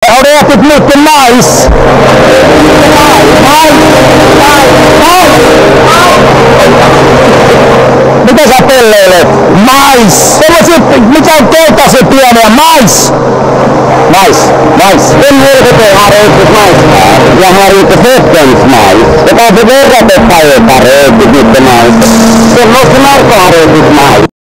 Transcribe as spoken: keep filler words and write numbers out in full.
har du ätit mycket majs? Majs! Majs! Mitä sä pelleilet? Mais! Sellaiset, mikä on keltaisen pieniä? Mais! Mais! Mais! En helvete har ätit majs. Jag har inte fått ens majs. Det kanske verkar att jag har ätit mycket majs. Sen måste Marko ha ätit majs.